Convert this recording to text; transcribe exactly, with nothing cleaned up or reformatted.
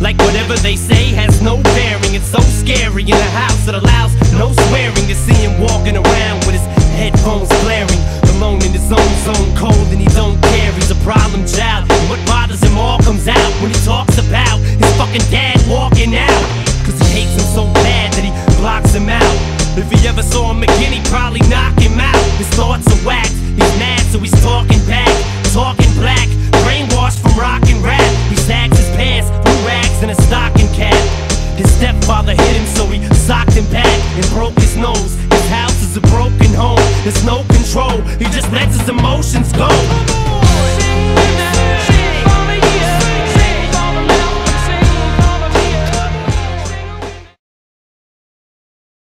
Like whatever they say has no bearing. It's so scary in a house that allows no swearing. To see him walking around with his headphones blaring, alone in his own zone, cold and he don't care. He's a problem child, and what bothers him all comes out when he talks about his fucking dad